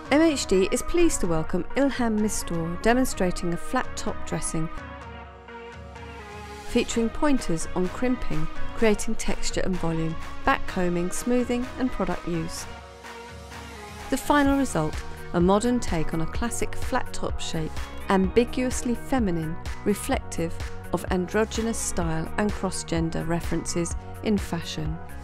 MHD is pleased to welcome Ilham Mestour demonstrating a flat top dressing featuring pointers on crimping, creating texture and volume, back combing, smoothing and product use. The final result, a modern take on a classic flat top shape, ambiguously feminine, reflective of androgynous style and cross-gender references in fashion.